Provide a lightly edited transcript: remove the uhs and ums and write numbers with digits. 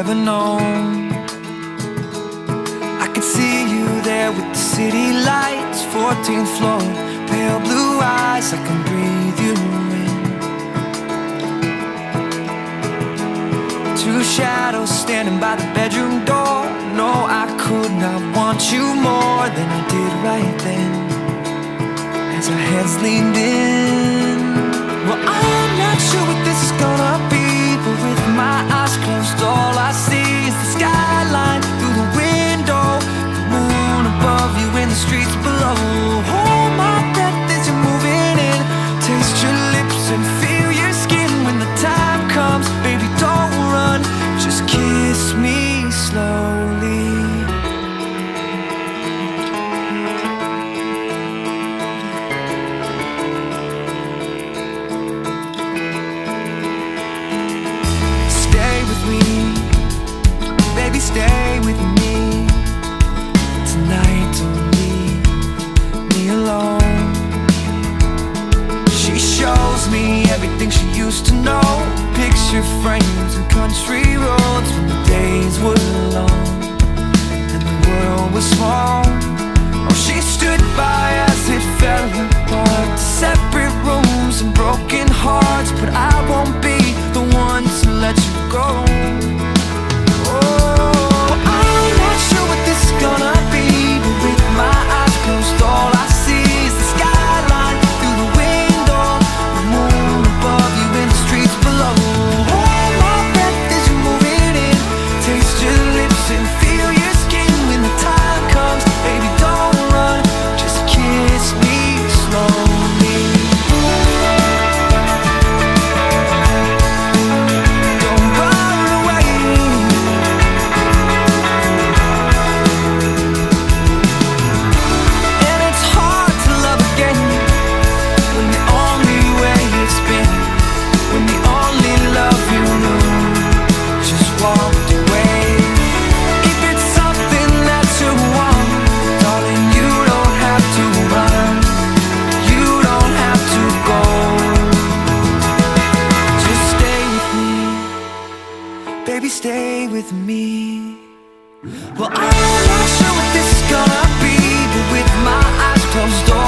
ever known. I could see you there with the city lights, 14th floor, pale blue eyes, I can breathe you in. Two shadows standing by the bedroom door. No, I could not want you more than I did right then, as our heads leaned in. Well, I'm not sure what this is gonna be, but with my eyes closed, all I see is the skyline through the window, the moon above you and the streets below. Hold my breath as you're moving in, taste your lips and feel your skin. When the time comes, baby, don't run, just kiss me slowly. Baby, stay with me tonight, don't leave me alone. She shows me everything she used to know, picture frames and country roads when the days were long and the world was small. Oh, she stood by as it fell apart, separate rooms and broken hearts, but I won't be the one to let you go. Gonna be, but with my eyes closed, all I see is the skyline through the window, the moon above you and the streets below. Hold my breath as you're moving in, taste your lips and feel your skin. When the time comes, baby, don't run, just kiss me slowly. Don't run away. Baby, stay with me. Well, I'm not sure what this is gonna be, but with my eyes closed,